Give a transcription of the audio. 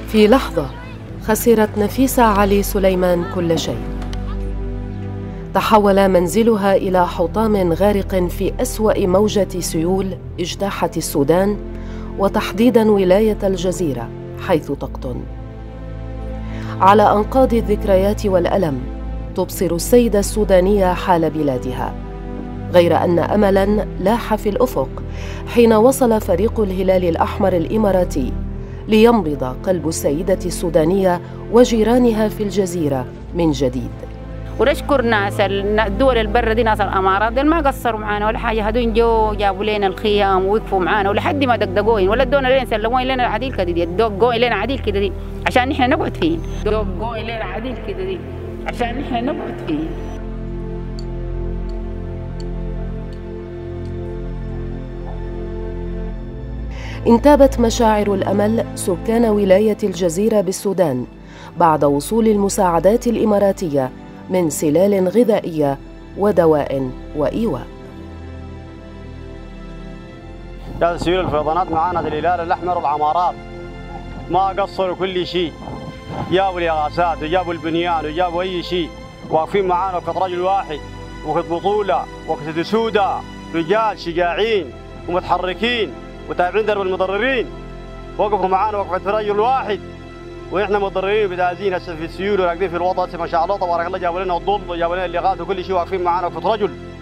في لحظة خسرت نفيسة علي سليمان كل شيء. تحول منزلها إلى حطام غارق في أسوأ موجة سيول اجتاحت السودان، وتحديداً ولاية الجزيرة حيث تقطن. على أنقاض الذكريات والألم تبصر السيدة السودانية حال بلادها، غير أن أملاً لاح في الأفق حين وصل فريق الهلال الأحمر الإماراتي لينبض قلب السيدة السودانية وجيرانها في الجزيرة من جديد. ونشكر ناس الدول البرة دي، ناس الامارات دول ما قصروا معانا ولا حاجه، هدول جو جابوا لنا الخيام ووقفوا معانا ولحد ما دقدقوين ولا ادونا لنا سلموين لنا العديل كده دي، دقوا لنا عديل كده دي عشان نحن نقعد فيه، دقوا لنا عديل كده دي عشان نحن نقعد فيه. انتابت مشاعر الأمل سكان ولاية الجزيرة بالسودان بعد وصول المساعدات الإماراتية من سلال غذائية ودواء وإيواء. جاءت سيول الفيضانات معانا الهلال الأحمر والعمارات ما قصروا كل شيء، جابوا الإغاثات وجابوا البنيان وجابوا أي شيء، واقفين معانا وقت رجل واحد وقت بطولة وقت سودة، رجال شجاعين ومتحركين وتابعين درب المضررين، وقفوا معانا وقفة رجل واحد واحنا مضررين بتعزين هسه في السيول وراكدين في الوطن. ما شاء الله تبارك الله، جابوا لنا الضل وجابوا لنا الإغاثة وكل شيء، واقفين معانا وقفة رجل.